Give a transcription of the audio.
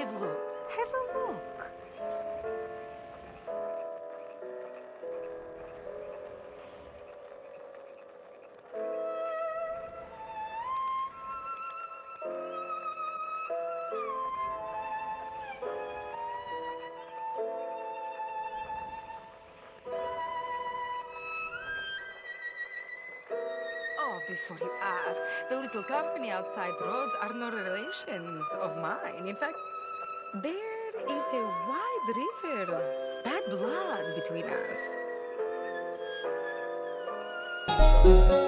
Have a look. Have a look. Oh, before you ask, the little company outside roads are no relations of mine. In fact, there is a wide river of bad blood between us.